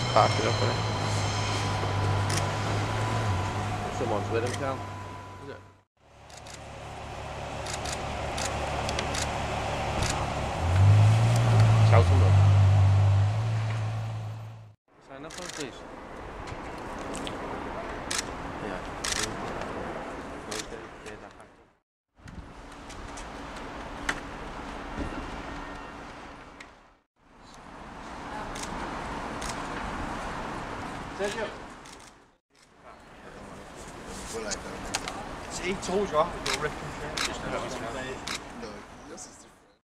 Park it up, innit? Someone's with him, Cal. Is it? Shout him up. Sign up on please. Yeah. Sergio. See, told you I could go rip and shit. Just